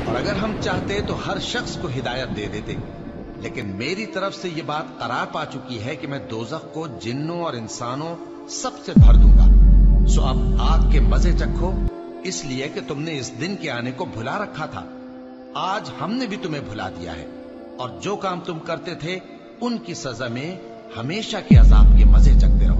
और अगर हम चाहते तो हर शख्स को हिदायत दे देते, लेकिन मेरी तरफ से ये बात करार पा चुकी है कि मैं दोजख को जिन्नों और इंसानों सबसे भर दूंगा। सो अब आग के मजे चखो, इसलिए कि तुमने इस दिन के आने को भुला रखा था। आज हमने भी तुम्हें भुला दिया है, और जो काम तुम करते थे उनकी सजा में हमेशा के अजाब के मजे चखते रहो।